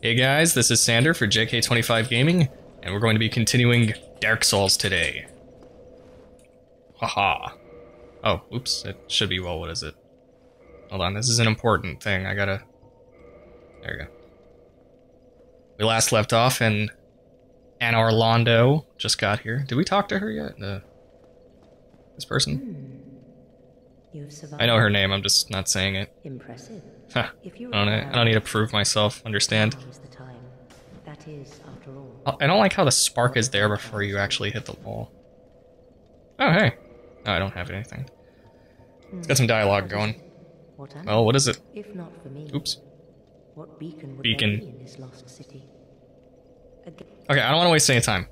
Hey guys, this is Sander for JK25 Gaming, and we're going to be continuing Dark Souls today. Haha. Oh, oops, it should be, well, what is it? Hold on, this is an important thing, I gotta... There we go. We last left off in Anne Orlando, just got here. Did we talk to her yet? This person? You've survived. I know her name, I'm just not saying it. Impressive. Huh. If you I don't need to prove myself, understand? Now is the time. That is, after all. I don't like how the spark is there before you actually hit the wall. Oh, hey. No, I don't have anything. Let's get some dialogue going. What am Well, what is it? If not for me. Oops. What beacon would Beacon. there be in this lost city? Okay, I don't want to waste any time.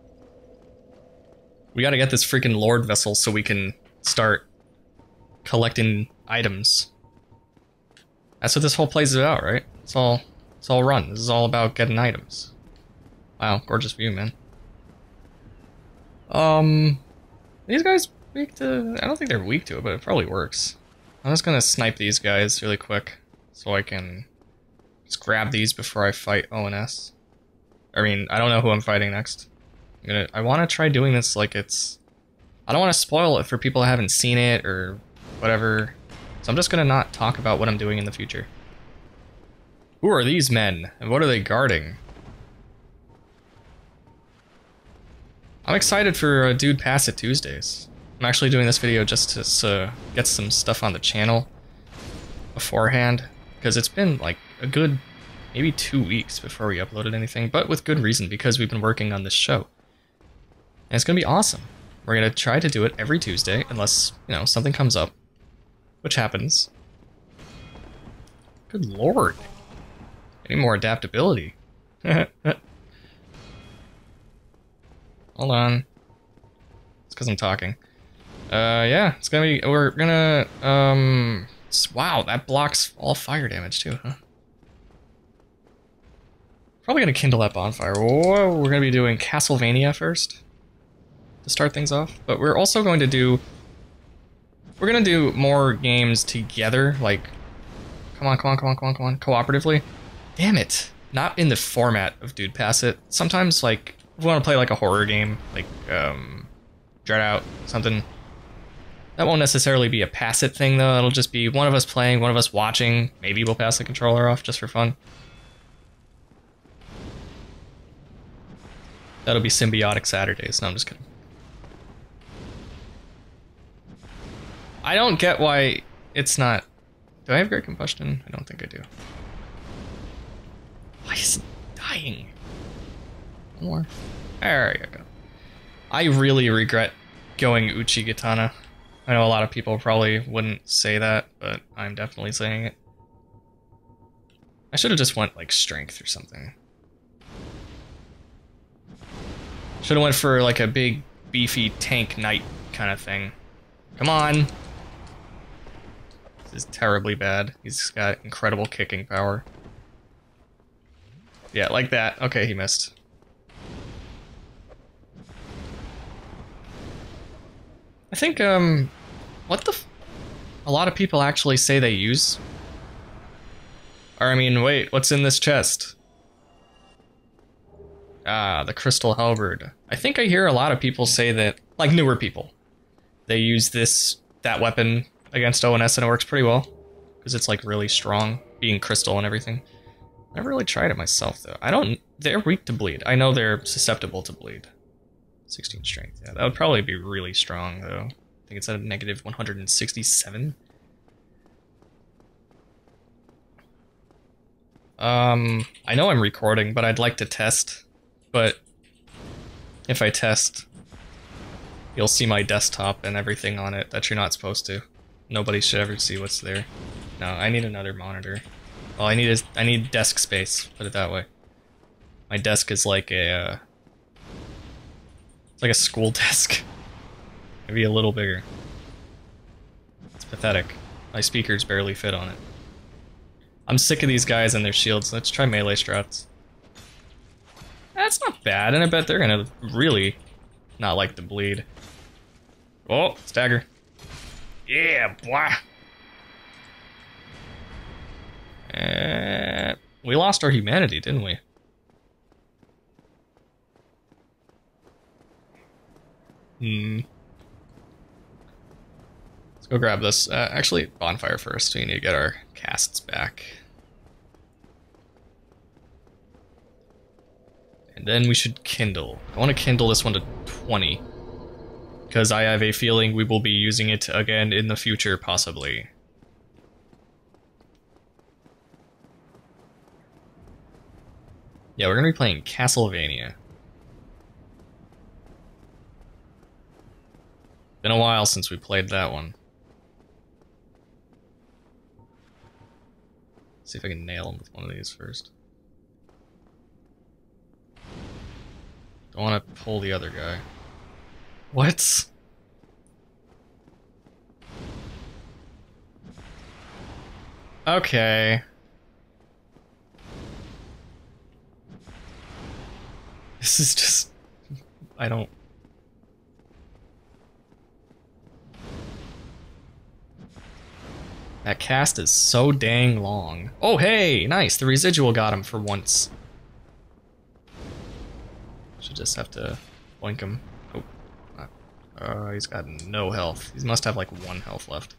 We gotta get this freaking Lord vessel so we can start collecting items. That's what this whole place is about, right? It's all run. This is all about getting items. Wow, gorgeous view, man. These guys weak to... I don't think they're weak to it, but it probably works. I'm just gonna snipe these guys really quick so I can just grab these before I fight ONS. I mean, I don't know who I'm fighting next. I want to try doing this like it's... I don't want to spoil it for people who haven't seen it or whatever. So I'm just gonna not talk about what I'm doing in the future. Who are these men, and what are they guarding? I'm excited for Dude Pass It Tuesdays. I'm actually doing this video just to get some stuff on the channel beforehand, because it's been like a good maybe 2 weeks before we uploaded anything, but with good reason, because we've been working on this show. And it's gonna be awesome. We're gonna try to do it every Tuesday, unless, you know, something comes up. Which happens. Good lord. Any more adaptability. Hold on. It's because I'm talking. Yeah, it's gonna be, we're gonna, wow, that blocks all fire damage too, huh? Probably gonna kindle that bonfire. Whoa, we're gonna be doing Castlevania first to start things off, but we're also going to do... We're gonna do more games together, like... Come on, cooperatively. Damn it! Not in the format of Dude Pass It. Sometimes, like, if we want to play like a horror game, like, Dread Out, something. That won't necessarily be a pass it thing, though. It'll just be one of us playing, one of us watching. Maybe we'll pass the controller off just for fun. That'll be Symbiotic Saturdays. No, I'm just kidding. I don't get why it's not... Do I have Great Combustion? I don't think I do. Why is it dying? One more. There you go. I really regret going Uchigatana. I know a lot of people probably wouldn't say that, but I'm definitely saying it. I should have just went, like, Strength or something. Should have went for, like, a big, beefy tank knight kind of thing. Come on! This is terribly bad. He's got incredible kicking power. Yeah, like that. Okay, he missed. I think, what the f... A lot of people actually say they use... Or, I mean, wait, what's in this chest? Ah, the Crystal Halberd. I think I hear a lot of people say that, like newer people, they use that weapon against ONS and it works pretty well. Because it's like really strong, being crystal and everything. I never really tried it myself though. They're weak to bleed. I know they're susceptible to bleed. 16 strength, yeah. That would probably be really strong though. I think it's at a negative 167. I know I'm recording, but I'd like to test. But if I test, you'll see my desktop and everything on it that you're not supposed to. Nobody should ever see what's there. No, I need another monitor. All I need desk space, put it that way. My desk is like a it's like a school desk. Maybe a little bigger. It's pathetic. My speakers barely fit on it. I'm sick of these guys and their shields. Let's try melee strats. That's not bad, and I bet they're gonna really not like the bleed. Oh, stagger. Yeah, boy. We lost our humanity, didn't we? Let's go grab this. Actually, bonfire first. We need to get our casts back. And then we should kindle. I want to kindle this one to 20. Because I have a feeling we will be using it again in the future, possibly. Yeah, we're going to be playing Castlevania. Been a while since we played that one. See if I can nail him with one of these first. Don't want to pull the other guy. What? Okay. This is just... I don't... That cast is so dang long. Oh, hey! Nice! The residual got him for once. Should just have to boink him. Oh, he's got no health. He must have like 1 health left.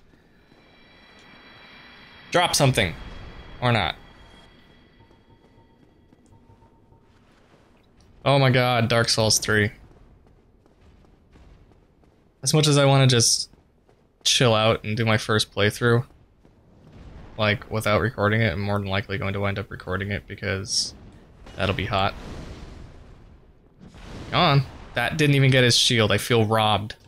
Drop something! Or not. Oh my god, Dark Souls 3. As much as I want to just chill out and do my first playthrough, like, without recording it, I'm more than likely going to wind up recording it because that'll be hot. Come on. That didn't even get his shield. I feel robbed.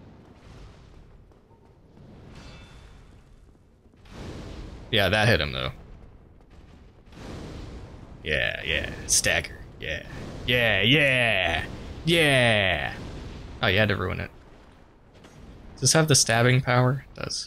Yeah, that hit him, though. Yeah. Stagger. Yeah. Yeah! Oh, you had to ruin it. Does this have the stabbing power? It does.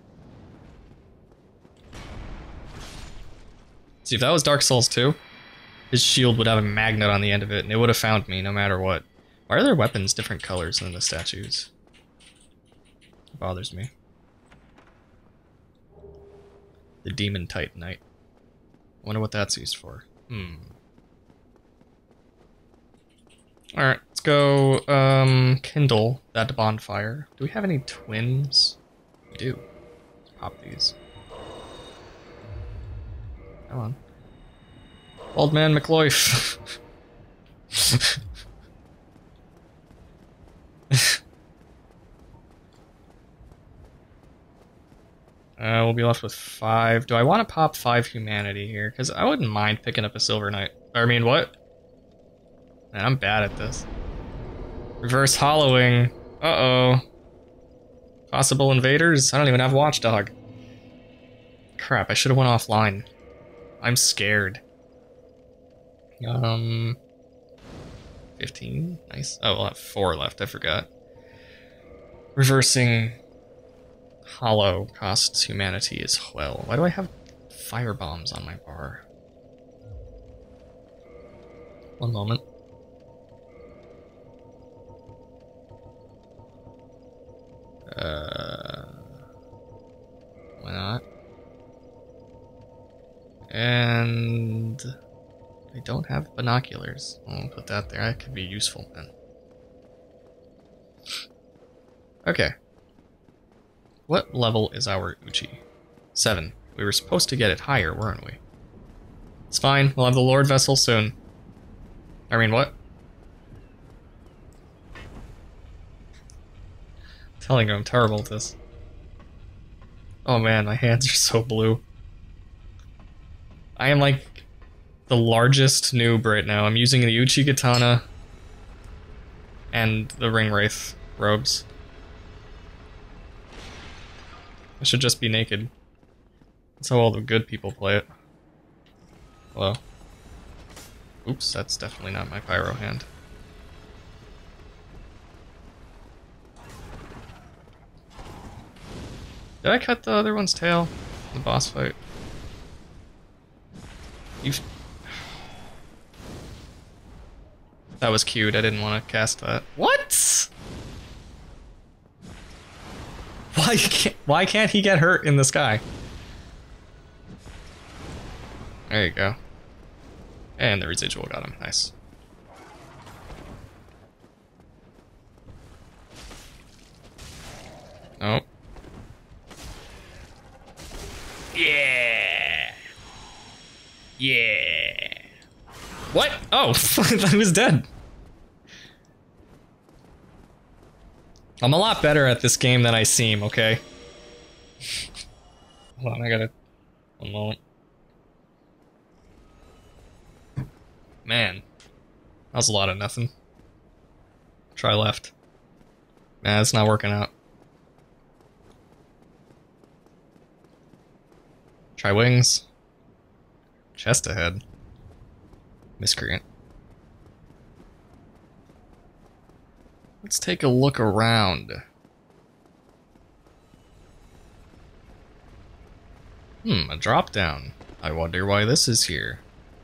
See, if that was Dark Souls 2, his shield would have a magnet on the end of it, and it would have found me no matter what. Why are their weapons different colors than the statues? It bothers me. The Demon Titanite. I wonder what that's used for. Alright, let's go, kindle that bonfire. Do we have any twins? We do. Let's pop these. Come on. Old Man McLoif. We'll be left with 5. Do I want to pop 5 humanity here? Because I wouldn't mind picking up a Silver Knight. I mean, what? Man, I'm bad at this. Reverse hollowing. Uh-oh. Possible invaders? I don't even have Watchdog. Crap, I should have went offline. I'm scared. 15? Nice. Oh, we'll have 4 left, I forgot. Reversing hollow costs humanity as well. Why do I have fire bombs on my bar? One moment. Why not? And I don't have binoculars. I'll put that there. That could be useful then. Okay. What level is our Uchi? 7. We were supposed to get it higher, weren't we? It's fine. We'll have the Lord Vessel soon. I mean, what? I'm telling you, I'm terrible at this. Oh man, my hands are so blue. I am like the largest noob right now. I'm using the Uchi Katana and the Ring Wraith robes. I should just be naked. That's how all the good people play it. Hello. Oops, that's definitely not my pyro hand. Did I cut the other one's tail in the boss fight? That was cute, I didn't want to cast that. What? Why can't he get hurt in the sky? There you go. And the residual got him. Nice. Oh. Yeah. Yeah. What? Oh, I thought he was dead. I'm a lot better at this game than I seem, okay? Hold on, I gotta... One moment. Man. That was a lot of nothing. Try left. Nah, it's not working out. Try wings. Chest ahead. Miscreant. Let's take a look around. A drop down. I wonder why this is here.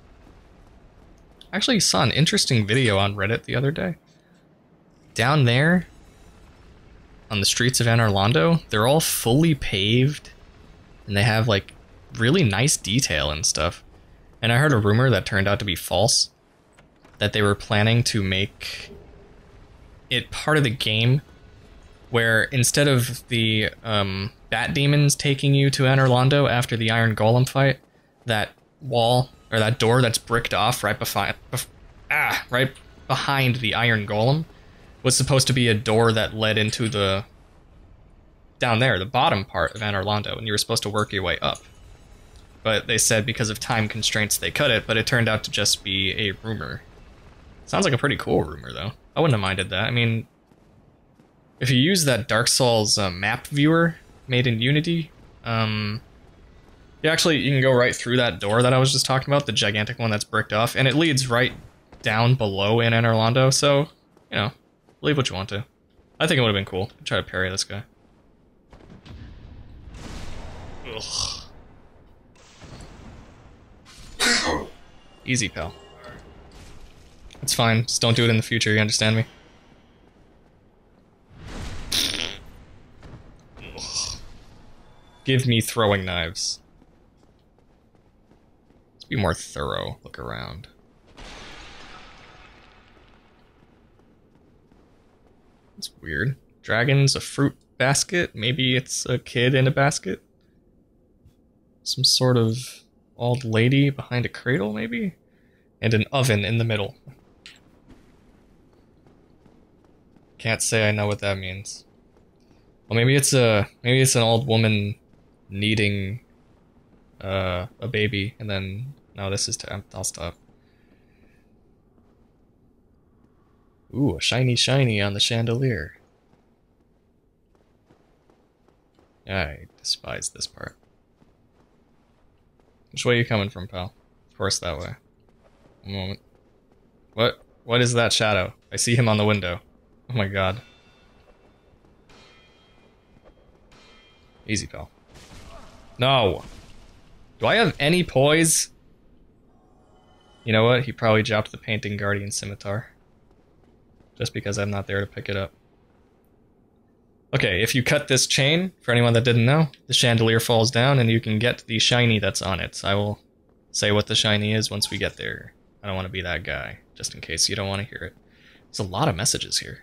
I actually saw an interesting video on Reddit the other day. Down there, on the streets of Anor Londo, they're all fully paved, and they have like really nice detail and stuff. And I heard a rumor that turned out to be false, that they were planning to make it part of the game where instead of the bat demons taking you to Anor Londo after the Iron Golem fight, that wall or that door that's bricked off right behind the Iron Golem was supposed to be a door that led into the down there, the bottom part of Anor Londo, and you were supposed to work your way up. But they said because of time constraints they cut it, but it turned out to just be a rumor. Sounds like a pretty cool rumor though. I wouldn't have minded that. I mean, if you use that Dark Souls map viewer made in Unity, you can go right through that door that I was just talking about, the gigantic one that's bricked off, and it leads right down below in Anor Londo, so, you know, believe what you want to. I think it would have been cool to try to parry this guy. Ugh. Easy, pal. It's fine, just don't do it in the future, you understand me? Ugh. Give me throwing knives. Let's be more thorough, look around. That's weird. Dragon's a fruit basket? Maybe it's a kid in a basket? Some sort of old lady behind a cradle, maybe? And an oven in the middle. Can't say I know what that means. Well, maybe it's an old woman kneading a baby, and then no, this is I'll stop. Ooh, a shiny on the chandelier. I despise this part. Which way are you coming from, pal? Of course, that way. One moment. What is that shadow? I see him on the window. Oh my god. Easy, pal. No! Do I have any poise? You know what? He probably dropped the Painting Guardian Scimitar. Just because I'm not there to pick it up. Okay, if you cut this chain, for anyone that didn't know, the chandelier falls down and you can get the shiny that's on it. I will say what the shiny is once we get there. I don't want to be that guy, just in case you don't want to hear it. There's a lot of messages here.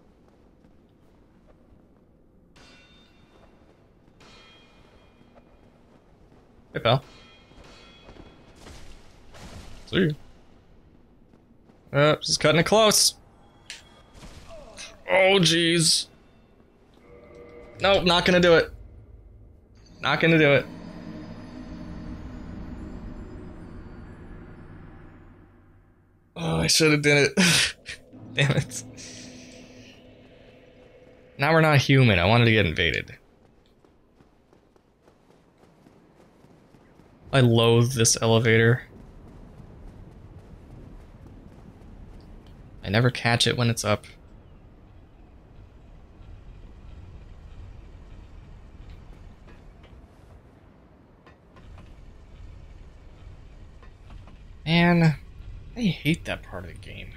Hey, pal. See you. Just cutting it close. Oh, jeez. Nope, not gonna do it. Not gonna do it. Oh, I should have done it. Damn it. Now we're not human. I wanted to get invaded. I loathe this elevator. I never catch it when it's up. Man, I hate that part of the game.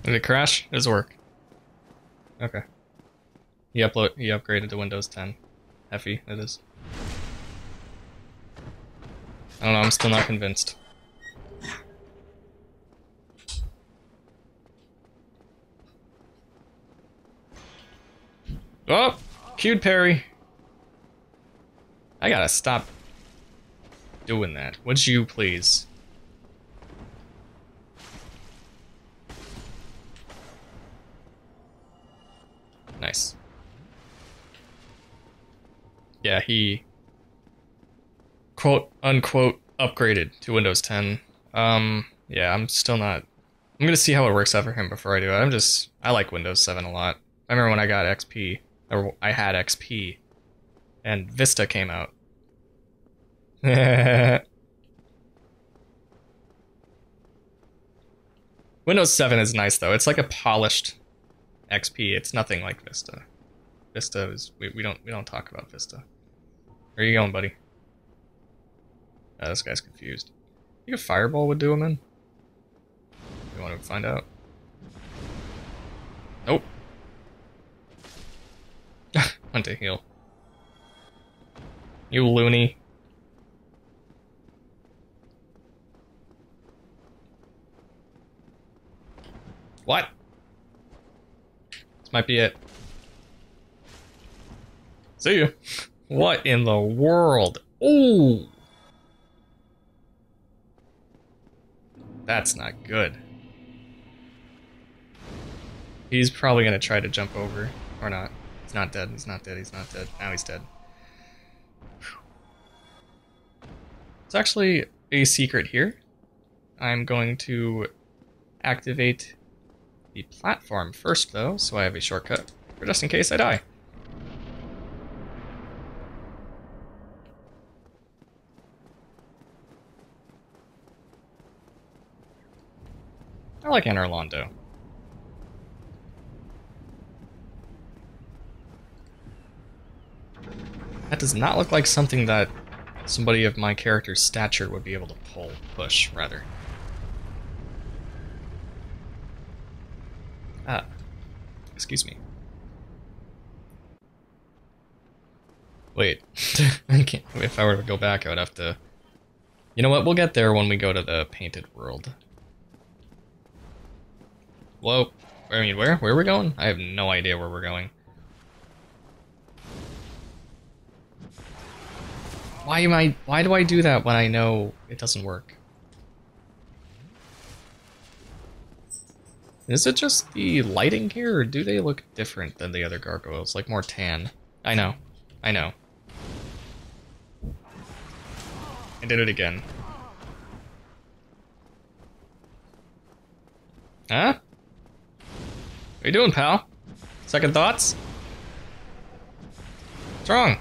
Did it crash? Does it work? Okay. He upgraded to Windows 10. Effie, it is. I don't know, I'm still not convinced. Oh! Cute parry! I gotta stop doing that. Would you please? Nice. Yeah, he quote unquote upgraded to Windows 10. Yeah, I'm still not. I'm gonna see how it works out for him before I do it. I like Windows 7 a lot. I remember when I got XP, or I had XP, and Vista came out. Windows 7 is nice though. It's like a polished XP. It's nothing like Vista. Vista is we don't talk about Vista. Where are you going, buddy? Oh, this guy's confused. You think a fireball would do him in? You want to find out? Nope. Went to heal. You loony. What? This might be it. See you. What in the world? Ooh! That's not good. He's probably gonna try to jump over. Or not. He's not dead, he's not dead, he's not dead. Now he's dead. Whew. It's actually a secret here. I'm going to activate the platform first though, so I have a shortcut for just in case I die. I like Anor Londo. That does not look like something that somebody of my character's stature would be able to push, rather. Ah. Excuse me. Wait. I can't. If I were to go back, I would have to... You know what? We'll get there when we go to the painted world. Whoa. I mean, where? Where are we going? I have no idea where we're going. Why do I do that when I know it doesn't work? Is it just the lighting here, or do they look different than the other gargoyles? Like more tan? I know. I know. I did it again. Huh? What are you doing, pal? Second thoughts? What's wrong?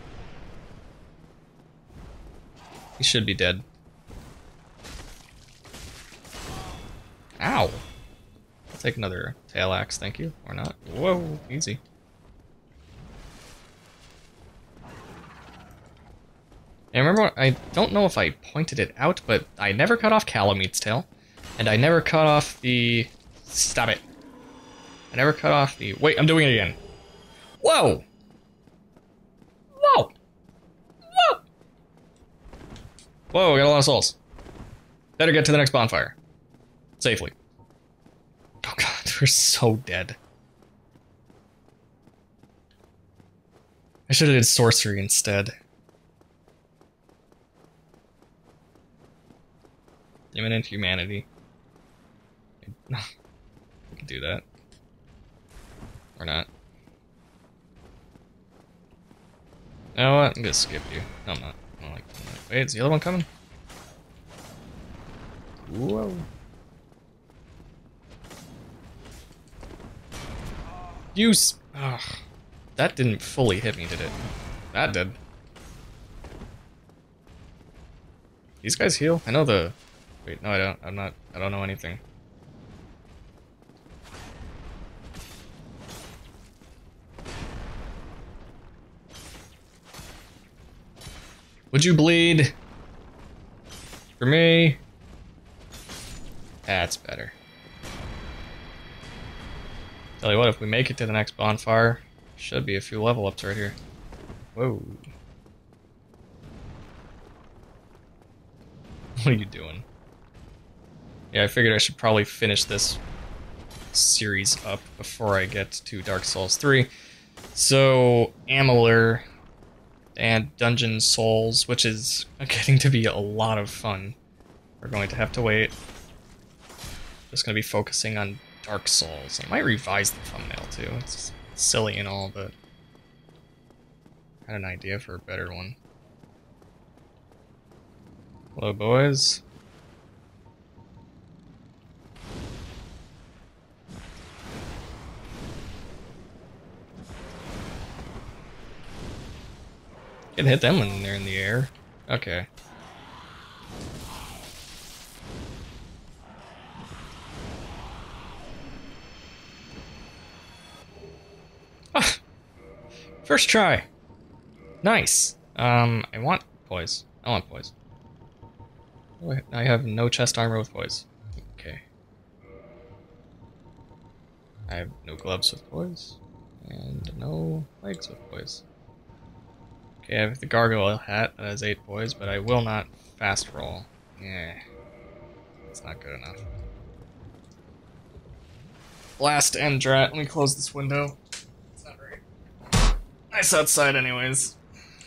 He should be dead. Ow! I'll take another tail axe, thank you. Or not. Whoa, easy. And remember, I don't know if I pointed it out, but I never cut off Calameet's tail. And I never cut off the... Stop it. I never cut off the... Wait, I'm doing it again. Whoa! Whoa! Whoa! Whoa, I got a lot of souls. Better get to the next bonfire. Safely. Oh god, we're so dead. I should have did sorcery instead. Imminent humanity. We can do that. Or not. You know what? I'm gonna skip you. No, I'm not. I don't like that. Wait, is the other one coming? Whoa. Use. Ugh. That didn't fully hit me, did it? That did. These guys heal? I know the... Wait, no I don't. I don't know anything. Would you bleed? For me? That's better. Tell you what, if we make it to the next bonfire, should be a few level ups right here. Whoa. What are you doing? Yeah, I figured I should probably finish this series up before I get to Dark Souls 3. So, Amalur and Dungeon Souls, which is getting to be a lot of fun. We're going to have to wait. Just going to be focusing on Dark Souls. I might revise the thumbnail too. It's silly and all, but I had an idea for a better one. Hello, boys. Can hit them when they're in the air. Okay. Ah, first try. Nice. I want poise. I want poise. Oh, I have no chest armor with poise. Okay. I have no gloves with poise. And no legs with poise. Okay, I have the gargoyle hat that has 8 poise, but I will not fast roll. Yeah. That's not good enough. Last Endrat. Let me close this window. It's not very nice outside anyways.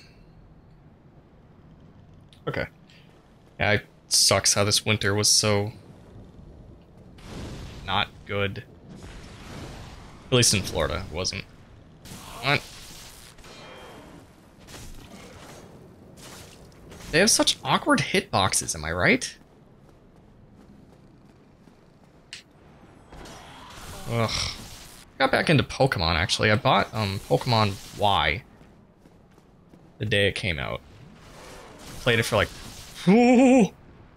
Okay. Yeah, it sucks how this winter was so not good. At least in Florida, it wasn't. What? They have such awkward hitboxes, am I right? Ugh. Got back into Pokemon, actually. I bought Pokemon Y the day it came out. Played it for like... Played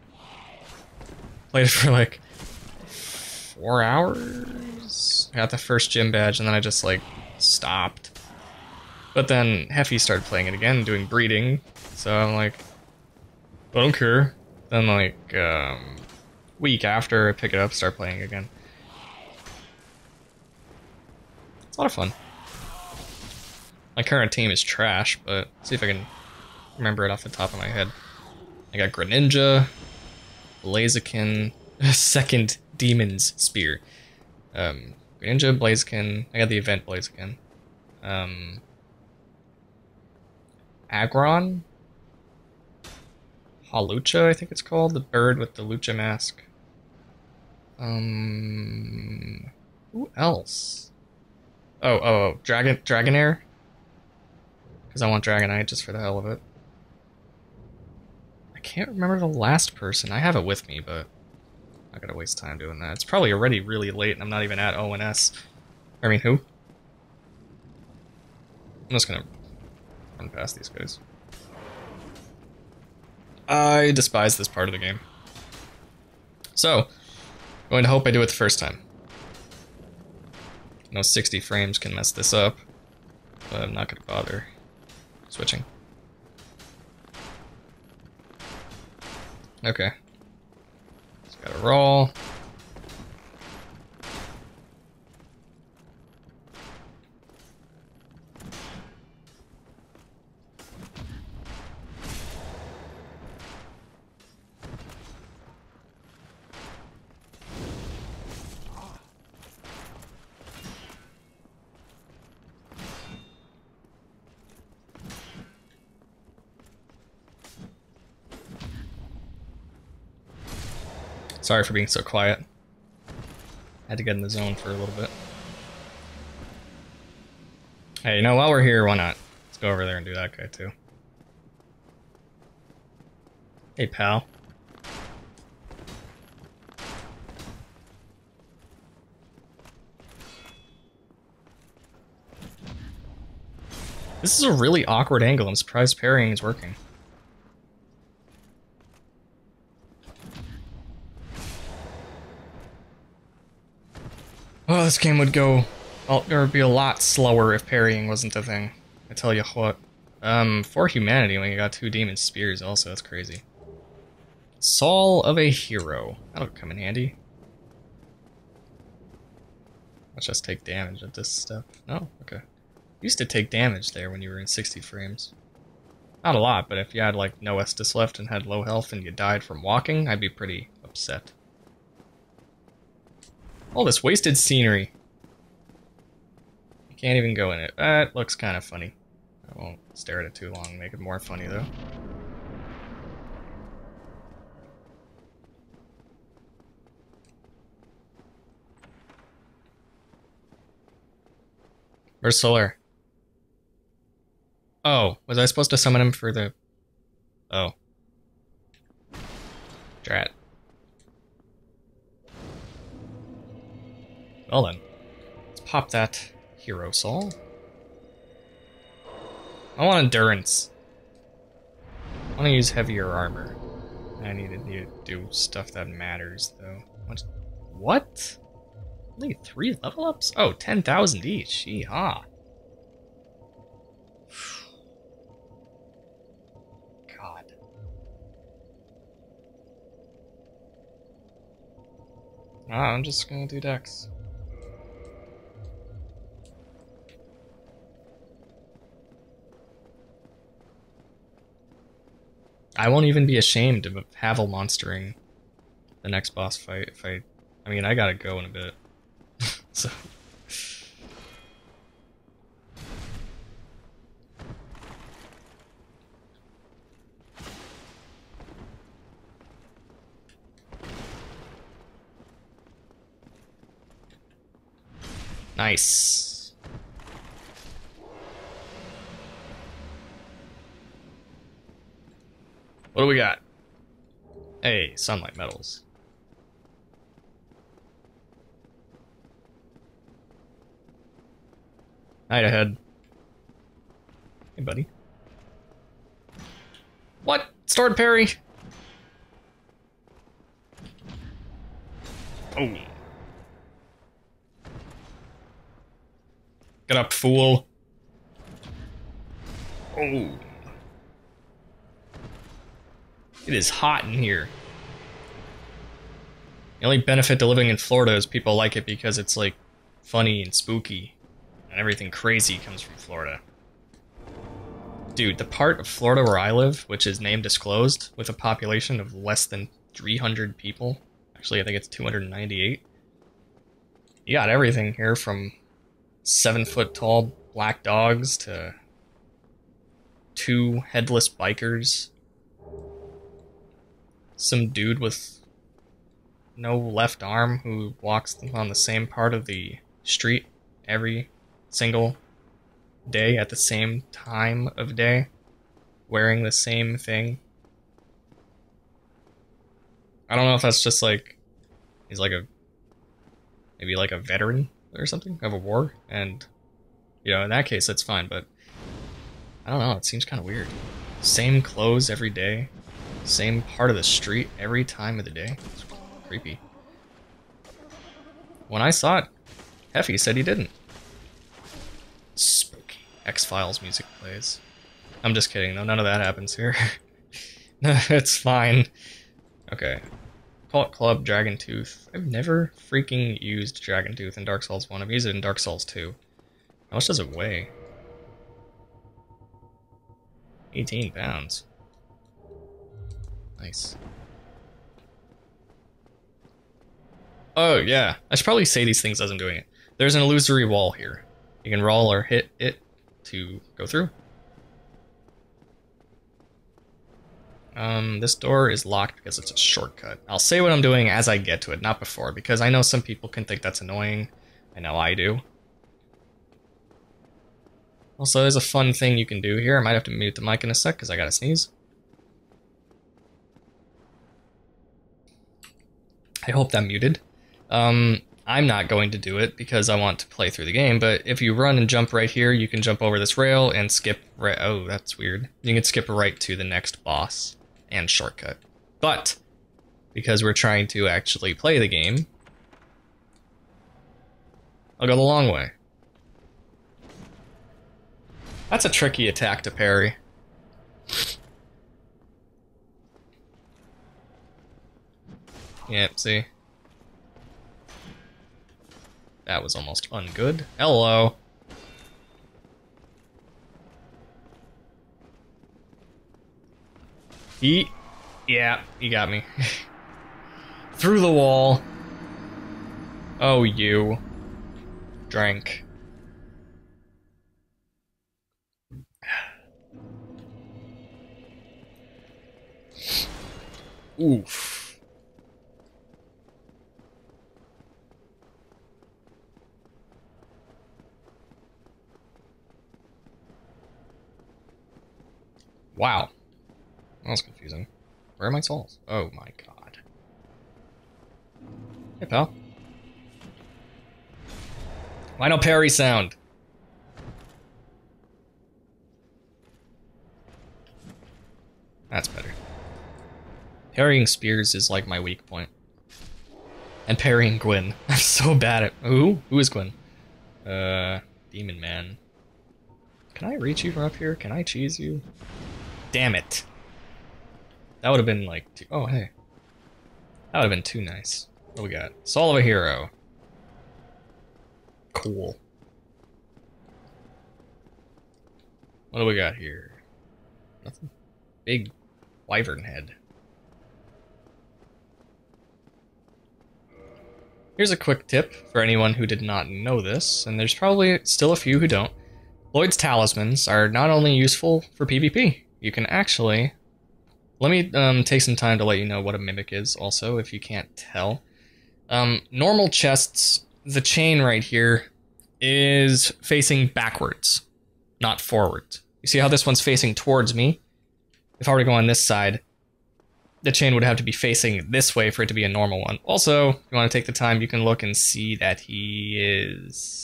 it for like 4 hours? I got the first gym badge and then I just like stopped. But then Heffy started playing it again, doing breeding. So I'm like, I don't care. Then like week after I pick it up, start playing again. It's a lot of fun. My current team is trash, but let's see if I can remember it off the top of my head. I got Greninja, Blaziken, second Demon's Spear. Greninja, Blaziken, I got the event Blaziken. Aggron? Hawlucha, I think it's called, the bird with the Lucha mask. Who else? Oh, Dragonair? Because I want Dragonite just for the hell of it. I can't remember the last person. I have it with me, but I'm not gonna waste time doing that. It's probably already really late and I'm not even at ONS. I mean, who? I'm just gonna run past these guys. I despise this part of the game. So, going to hope I do it the first time. I know 60 frames can mess this up, but I'm not gonna bother switching. Okay. Just gotta roll. Sorry for being so quiet. Had to get in the zone for a little bit. Hey, you know, while we're here, why not? Let's go over there and do that guy too. Hey, pal. This is a really awkward angle. I'm surprised parrying is working. Well, this game would go... Well, it would be a lot slower if parrying wasn't a thing. I tell you what. For humanity, when you got 2 demon spears also, that's crazy. Soul of a Hero. That'll come in handy. Let's just take damage at this step. Oh, okay. You used to take damage there when you were in 60 frames. Not a lot, but if you had like no Estus left and had low health and you died from walking, I'd be pretty upset. All this wasted scenery. You can't even go in it. That looks kind of funny. I won't stare at it too long, make it more funny though. Where's Solar? Oh, was I supposed to summon him for the... Oh. Drat. Well then. Let's pop that Hero Soul. I want endurance. I want to use heavier armor. I need to do stuff that matters, though. What? Only 3 level ups? Oh, 10,000 each. Yeehaw. God. I'm just gonna do Dex. I won't even be ashamed of Havel monstering the next boss fight if I mean, I gotta go in a bit. So. Nice. What do we got? Hey, sunlight metals. Night ahead. Hey, buddy. What? Stored parry? Oh. Get up, fool. Oh. It is hot in here. The only benefit to living in Florida is people like it because it's, like, funny and spooky. And everything crazy comes from Florida. Dude, the part of Florida where I live, which is name disclosed, with a population of less than 300 people. Actually, I think it's 298. You got everything here from 7-foot-tall black dogs to 2 headless bikers. Some dude with no left arm who walks on the same part of the street every single day at the same time of day, wearing the same thing. I don't know if that's just like, he's like maybe like a veteran or something of a war, and, you know, in that case, that's fine, but I don't know, it seems kind of weird. Same clothes every day, same part of the street every time of the day. It's creepy. When I saw it, Heffy said he didn't. Spooky. X-Files music plays. I'm just kidding, though, none of that happens here. No, it's fine. Okay. Cult Club, Dragon Tooth. I've never freaking used Dragon Tooth in Dark Souls 1. I've used it in Dark Souls 2. How much does it weigh? 18 pounds. Nice. Oh, yeah. I should probably say these things as I'm doing it. There's an illusory wall here. You can roll or hit it to go through. This door is locked because it's a shortcut. I'll say what I'm doing as I get to it, not before, because I know some people can think that's annoying. I know I do. Also, there's a fun thing you can do here. I might have to mute the mic in a sec because I gotta sneeze. I hope that muted. I'm not going to do it because I want to play through the game, but if you run and jump right here, you can jump over this rail and skip right... Oh, that's weird. You can skip right to the next boss and shortcut. But, because we're trying to actually play the game, I'll go the long way. That's a tricky attack to parry. Yep, see? That was almost ungood. Hello. Yeah, he got me. Through the wall. Oh, you. Drank. Oof. Wow. That was confusing. Where are my souls? Oh my god. Hey, pal. Why no parry sound? That's better. Parrying spears is like my weak point. And parrying Gwyn. I'm so bad at... Who? Who is Gwyn? Demon Man. Can I reach you from up here? Can I cheese you? Damn it. That would have been like... Too... Oh, hey. That would have been too nice. What do we got? Soul of a Hero. Cool. What do we got here? Nothing. Big wyvern head. Here's a quick tip for anyone who did not know this, and there's probably still a few who don't. Lloyd's Talismans are not only useful for PvP, you can actually... Let me take some time to let you know what a mimic is also, if you can't tell. Normal chests, the chain right here is facing backwards, not forwards. You see how this one's facing towards me? If I were to go on this side, the chain would have to be facing this way for it to be a normal one. Also, if you want to take the time, you can look and see that he is...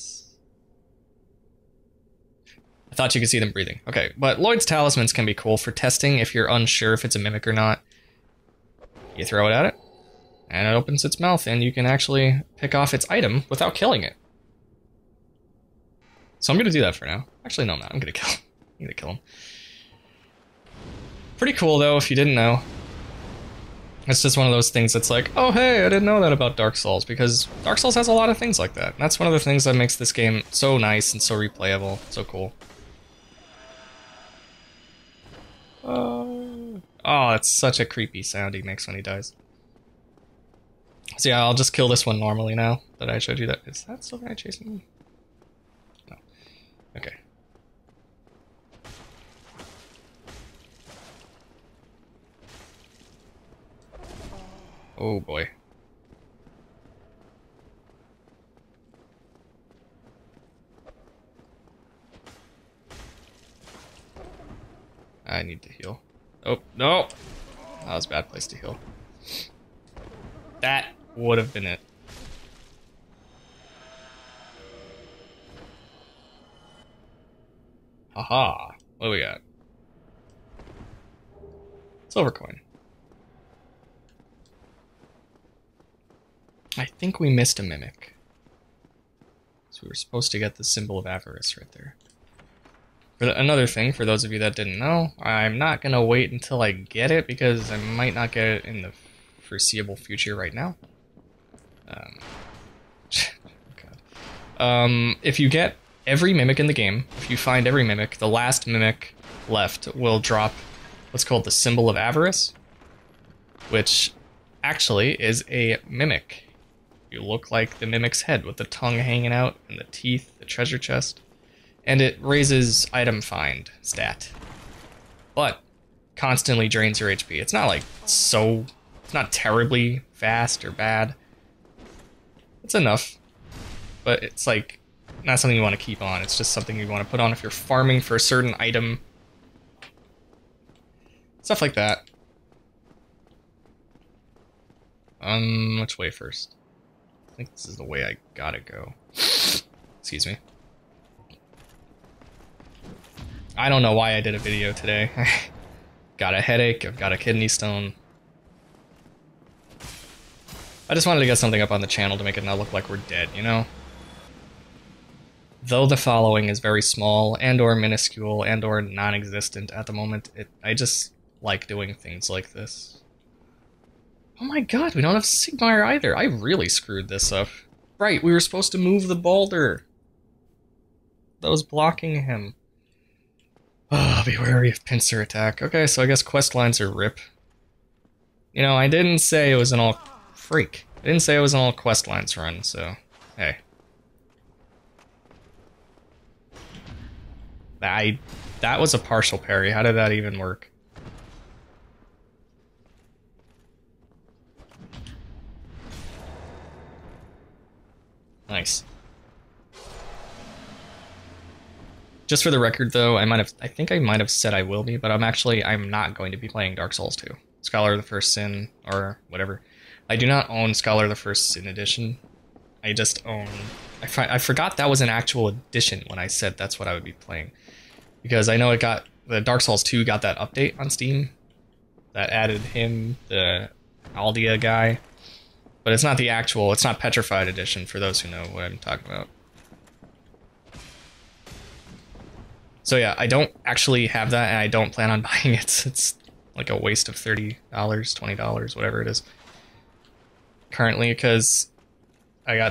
I thought you could see them breathing. Okay, but Lloyd's Talismans can be cool for testing if you're unsure if it's a mimic or not. You throw it at it, and it opens its mouth, and you can actually pick off its item without killing it. So I'm gonna do that for now. Actually, no, I'm not. I'm gonna kill him. Pretty cool, though, if you didn't know. It's just one of those things that's like, oh hey, I didn't know that about Dark Souls, because Dark Souls has a lot of things like that. And that's one of the things that makes this game so nice and so replayable, so cool. Oh, it's such a creepy sound he makes when he dies. So yeah, I'll just kill this one normally now that I showed you that. Is that still guy chasing me? No. Okay. Oh boy. I need to heal. Oh, no! That was a bad place to heal. That would have been it. Haha. What do we got? Silver coin. I think we missed a mimic. So we were supposed to get the symbol of avarice right there. Another thing, for those of you that didn't know, I'm not going to wait until I get it, because I might not get it in the foreseeable future right now. If you get every mimic in the game, if you find every mimic, the last mimic left will drop what's called the symbol of avarice, which actually is a mimic. You look like the mimic's head with the tongue hanging out and the teeth, the treasure chest. And it raises item find stat. But constantly drains your HP. It's not like it's not terribly fast or bad. It's enough. But it's like not something you want to keep on. It's just something you want to put on if you're farming for a certain item. Stuff like that. Which way first? I think this is the way I gotta go. Excuse me. I don't know why I did a video today. Got a headache, I've got a kidney stone. I just wanted to get something up on the channel to make it not look like we're dead, you know? Though the following is very small and or minuscule and or non-existent at the moment, I just like doing things like this. Oh my god, we don't have Sigmar either. I really screwed this up. Right, we were supposed to move the boulder that was blocking him. Oh, be wary of pincer attack. Okay, so I guess quest lines are rip. You know, I didn't say it was an all... Freak. I didn't say it was an all quest lines run, so... Hey. That was a partial parry. How did that even work? Nice. Just for the record, though, I think I might have said I will be, but I'm not going to be playing Dark Souls 2. Scholar of the First Sin, or whatever. I do not own Scholar of the First Sin edition. I just own... I forgot that was an actual edition when I said that's what I would be playing. Because I know the Dark Souls 2 got that update on Steam. That added him, the Aldia guy. But it's not it's not Petrified edition, for those who know what I'm talking about. So yeah, I don't actually have that, and I don't plan on buying it. It's like a waste of $30, $20, whatever it is. Currently, because I got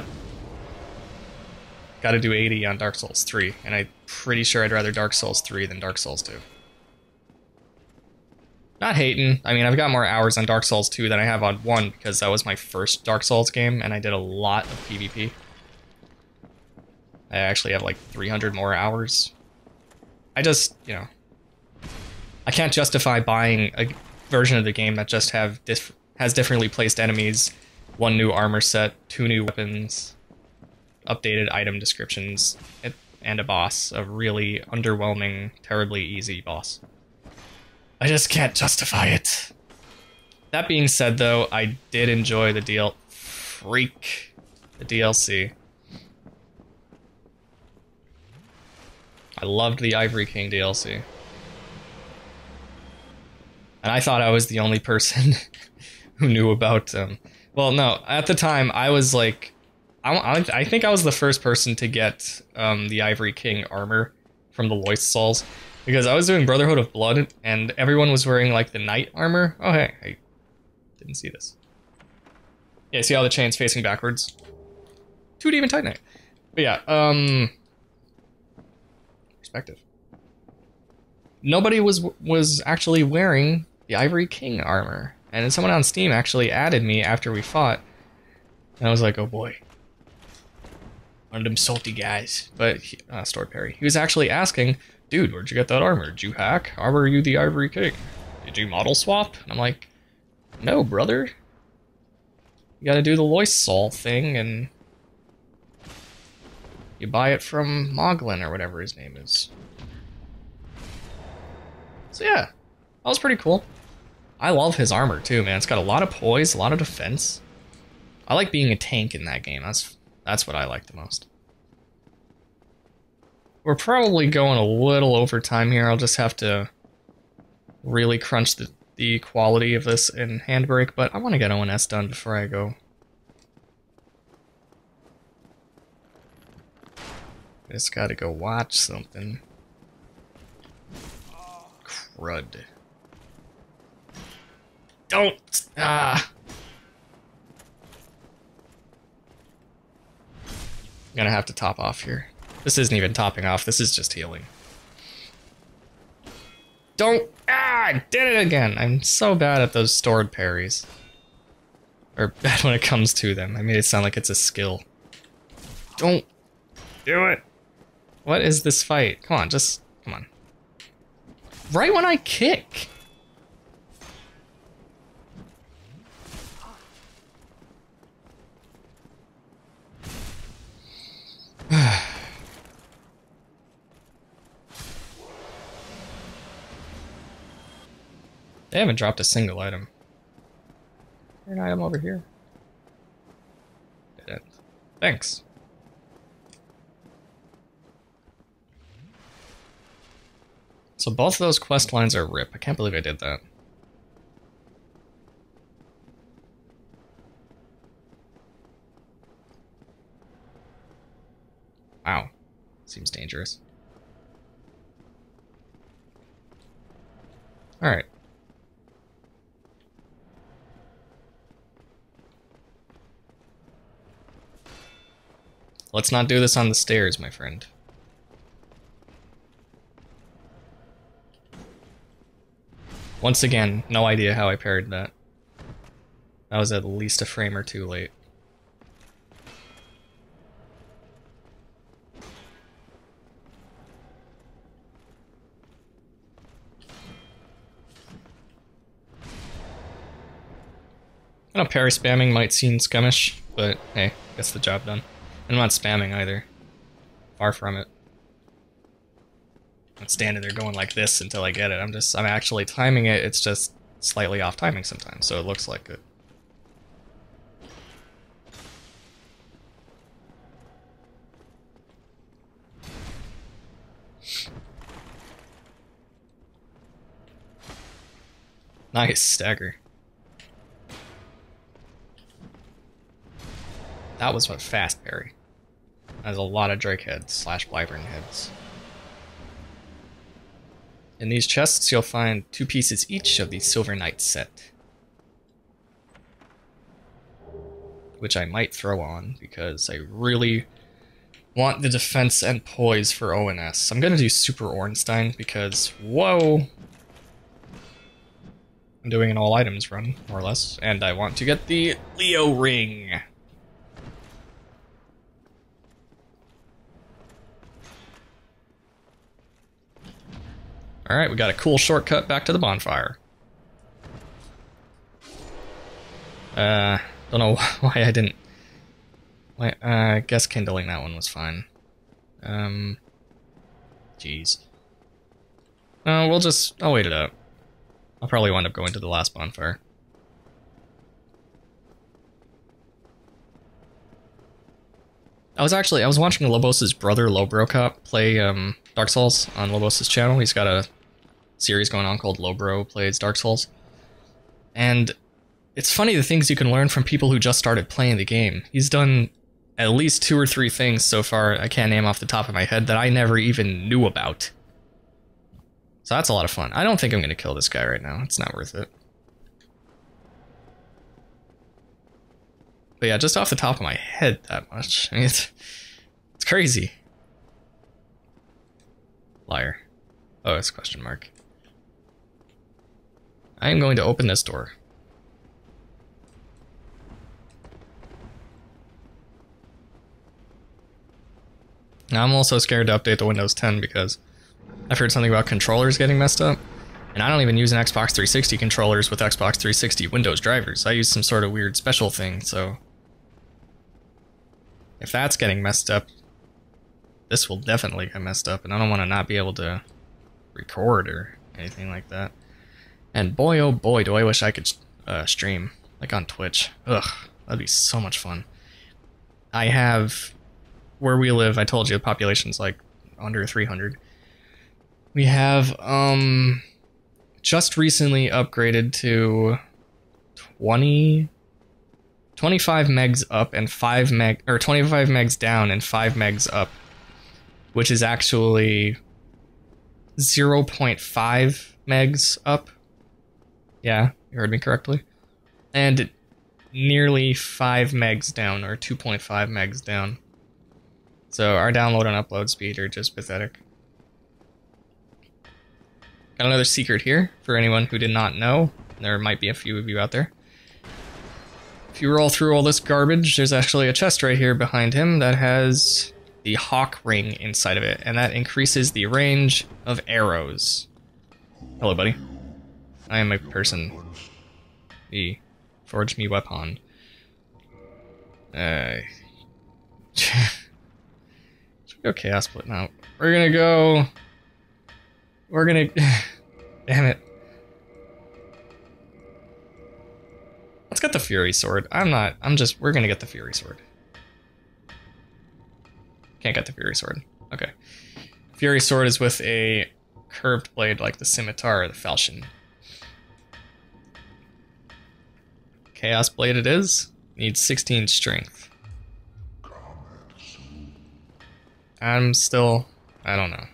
to do 80 on Dark Souls 3, and I'm pretty sure I'd rather Dark Souls 3 than Dark Souls 2. Not hating. I mean, I've got more hours on Dark Souls 2 than I have on 1, because that was my first Dark Souls game, and I did a lot of PvP. I actually have like 300 more hours. I just, you know, I can't justify buying a version of the game that just has differently placed enemies, 1 new armor set, 2 new weapons, updated item descriptions, and a boss, a really underwhelming, terribly easy boss. I just can't justify it. That being said, though, I did enjoy the DLC. I loved the Ivory King DLC. And I thought I was the only person who knew about them. Well, no, at the time, I was like... I think I was the first person to get the Ivory King armor from the Loist Souls. Because I was doing Brotherhood of Blood, and everyone was wearing, like, the knight armor. Oh, hey, I didn't see this. Yeah, see how the chain's facing backwards? 2 Demon Titanite. But yeah, perspective. Nobody was actually wearing the Ivory King armor, and someone on Steam actually added me after we fought, and I was like, oh boy, one of them salty guys. But Stored Parry, he was actually asking, dude, where'd you get that armor? Did you hack? How are you the Ivory King? Did you model swap? And I'm like, no, brother. You gotta do the Loist Soul thing, and you buy it from Moglin, or whatever his name is. So yeah, that was pretty cool. I love his armor too, man. It's got a lot of poise, a lot of defense. I like being a tank in that game. That's what I like the most. We're probably going a little over time here. I'll just have to really crunch the quality of this in Handbrake, but I want to get ONS done before I go. Just gotta go watch something. Crud. Don't! Ah! I'm gonna have to top off here. This isn't even topping off, this is just healing. Don't! Ah! I did it again! I'm so bad at those stored parries. Or bad when it comes to them. I made it sound like it's a skill. Don't do it! What is this fight? Come on, just... come on. Right when I kick! They haven't dropped a single item. There's an item over here. Dead end. Thanks. So both of those quest lines are rip. I can't believe I did that. Wow. Seems dangerous. Alright. Let's not do this on the stairs, my friend. Once again, no idea how I parried that. That was at least a frame or two late. I know parry spamming might seem scummish, but hey, gets the job done. And I'm not spamming either. Far from it. I'm not standing there going like this until I get it. I'm actually timing it, it's just slightly off timing sometimes, so it looks like it. Nice, stagger. That was a fast parry. There's a lot of Drake heads slash Wyvern heads. In these chests, you'll find 2 pieces each of the Silver Knight set. Which I might throw on, because I really want the defense and poise for ONS. I'm gonna do Super Ornstein, because, whoa! I'm doing an all items run, more or less, and I want to get the Leo ring! Alright, we got a cool shortcut back to the bonfire. Don't know why I didn't... I guess kindling that one was fine. Jeez. No, I'll wait it out. I'll probably wind up going to the last bonfire. I was watching Lobos' brother, Lobrocop, play, Dark Souls on Lobos' channel. He's got a series going on called Lobro Plays Dark Souls. And it's funny the things you can learn from people who just started playing the game. He's done at least 2 or 3 things so far, I can't name off the top of my head, that I never even knew about. So that's a lot of fun. I don't think I'm going to kill this guy right now. It's not worth it. But yeah, just off the top of my head that much. I mean, it's crazy. Liar. Oh, it's question mark. I am going to open this door. Now, I'm also scared to update the Windows 10 because I've heard something about controllers getting messed up. And I don't even use an Xbox 360 controllers with Xbox 360 Windows drivers. I use some sort of weird special thing, so... if that's getting messed up, this will definitely get messed up, and I don't want to not be able to record or anything like that. And boy, oh boy, do I wish I could stream, like on Twitch. Ugh, that'd be so much fun. I have, where we live, I told you the population's like under 300. We have, just recently upgraded to 25 megs up and 25 megs down and 5 megs up, which is actually 0.5 megs up. Yeah, you heard me correctly. And nearly 5 megs down, or 2.5 megs down. So our download and upload speed are just pathetic. Got another secret here for anyone who did not know. There might be a few of you out there. If you roll through all this garbage, there's actually a chest right here behind him that has the Hawk Ring inside of it, and that increases the range of arrows. Hello, buddy. I am a person. The forge me weapon. Should we go Chaos Split now? We're gonna go... Damn it. Let's get the Fury Sword. We're gonna get the Fury Sword. Can't get the Fury Sword. Okay. Fury Sword is with a curved blade like the Scimitar or the Falchion. Chaos Blade it is. Needs 16 strength. I don't know.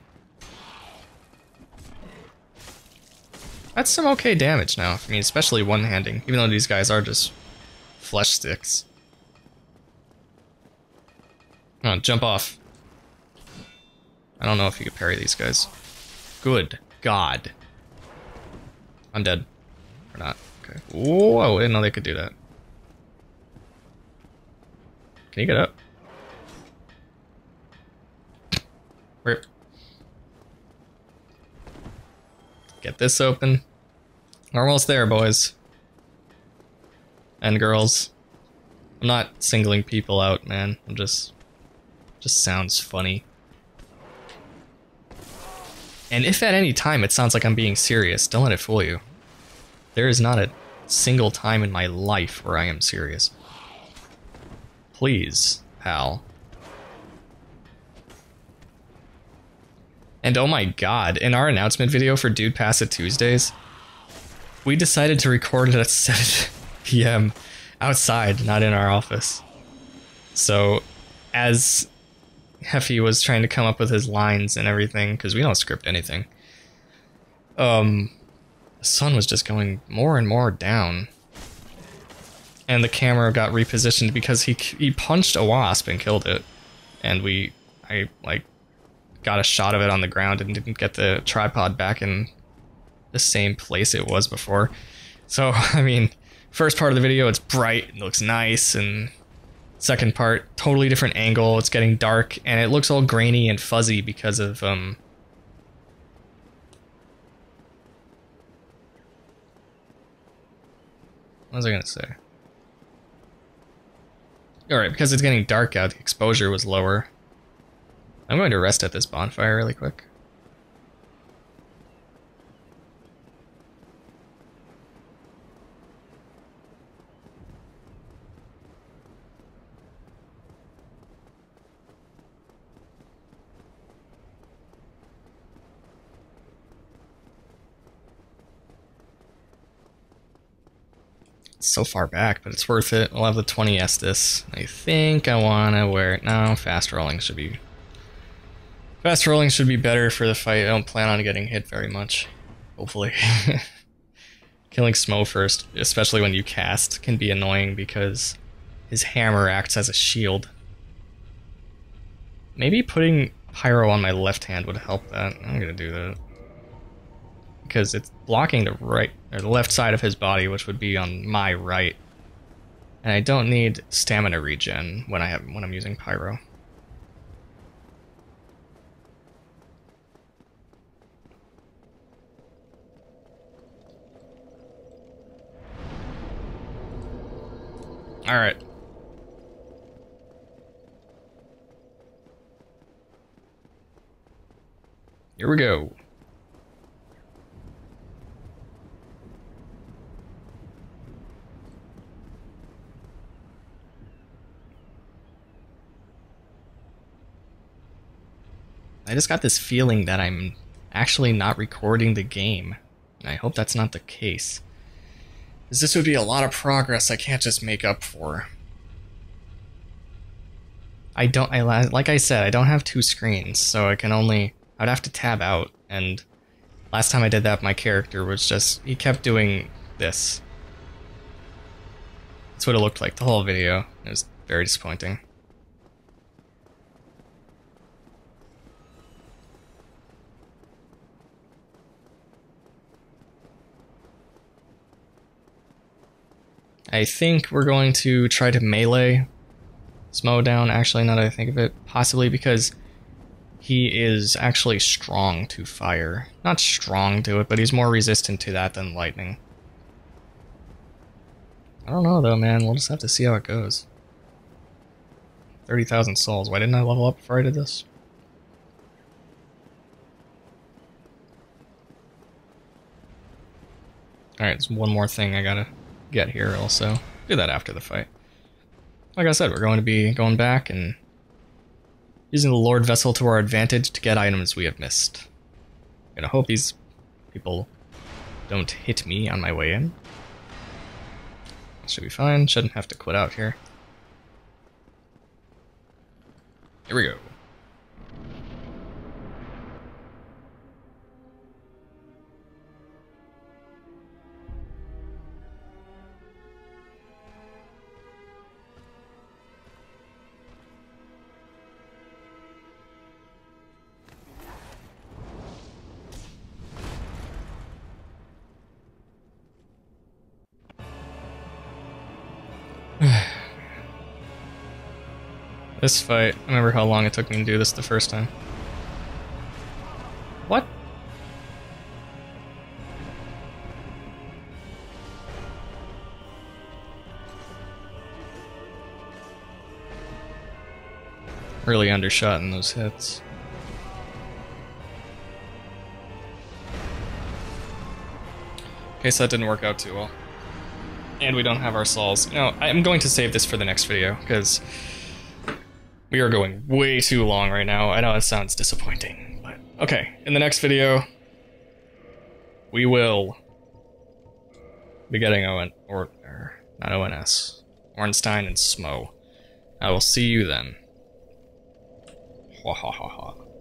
That's some okay damage now. I mean, especially one-handing, even though these guys are just flesh sticks. Oh, jump off. I don't know if you could parry these guys. Good God. I'm dead. Or not. Okay. Whoa, I didn't know they could do that. Can you get up? Where? Get this open. We're almost there, boys. And girls. I'm not singling people out, man. I'm just sounds funny. And if at any time it sounds like I'm being serious, don't let it fool you. There is not a single time in my life where I am serious. Please, pal. And oh my god, in our announcement video for Dude Pass It Tuesdays, we decided to record it at 7 p.m. outside, not in our office. So, as Heffy was trying to come up with his lines and everything, because we don't script anything, the sun was just going more and more down. And the camera got repositioned because he punched a wasp and killed it. And I like, got a shot of it on the ground and didn't get the tripod back in the same place it was before. So, I mean, first part of the video, it's bright, it looks nice, and second part, totally different angle, it's getting dark, and it looks all grainy and fuzzy because of, what was I gonna say? Alright, because it's getting dark out, the exposure was lower. I'm going to rest at this bonfire really quick. It's so far back, but it's worth it. I'll have the 20 Estus. I think I want to wear it. No, fast rolling should be... Fast rolling should be better for the fight. I don't plan on getting hit very much. Hopefully. Killing Smo first, especially when you cast, can be annoying because his hammer acts as a shield. Maybe putting Pyro on my left hand would help that. I'm gonna do that. Because it's blocking the right, or the left side of his body, which would be on my right. And I don't need stamina regen when I'm using Pyro. Alright. Here we go. I just got this feeling that I'm actually not recording the game. And I hope that's not the case. Because this would be a lot of progress I can't just make up for. Like I said, I don't have two screens, so I'd have to tab out, and last time I did that, my character was he kept doing this. That's what it looked like the whole video. It was very disappointing. I think we're going to try to melee Smo down, actually, now that I think of it. Possibly because he is actually strong to fire. Not strong to it, but he's more resistant to that than lightning. I don't know though, man. We'll just have to see how it goes. 30,000 souls. Why didn't I level up before I did this? Alright, there's one more thing I gotta get here also. Do that after the fight. Like I said, we're going to be going back and using the Lord Vessel to our advantage to get items we have missed. I'm gonna hope these people don't hit me on my way in. Should be fine, shouldn't have to quit out here. Here we go. This fight, I remember how long it took me to do this the first time. What? Really undershot in those hits. Okay, so that didn't work out too well. And we don't have our souls. You know, I'm going to save this for the next video, because we are going way too long right now. I know it sounds disappointing, but okay. In the next video, we will be getting not ONS, Ornstein and Smo. I will see you then. Ha ha ha ha.